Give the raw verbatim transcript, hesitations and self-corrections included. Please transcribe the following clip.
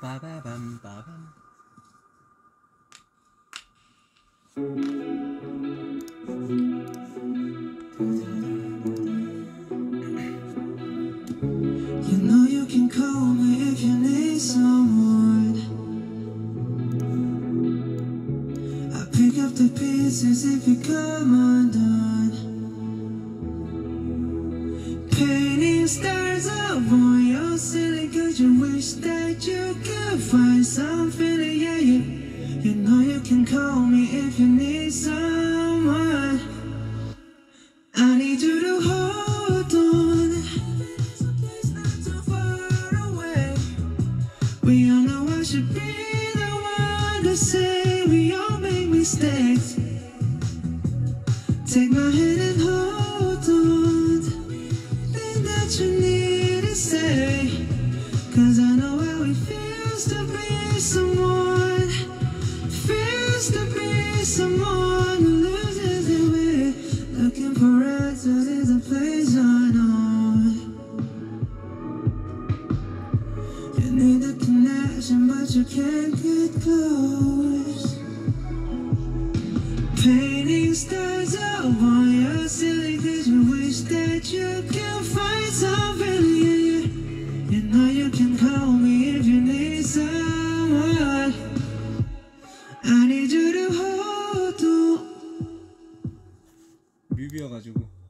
빠바밤 빠밤. You know you can call me if you need someone. I pick up the pieces if you come undone. Painting stars up on your ceiling, 'cause you wish that you could find something to, yeah, you, you know you can call me if you need someone. I need you to hold on. Not too far away. We all know I should be the one to say we all make mistakes. Take my hand and hold on. Think that you need to say, 'cause I know how it feels to be someone. Feels to be someone who loses their way. Looking for answers is a place unknown. You need the connection, but you can't get close. Painting stars up on your ceiling, 'cause you wish that you can find something, yeah, yeah. You know you can call me if you need someone. I need you to hold on. 뮤비여가지고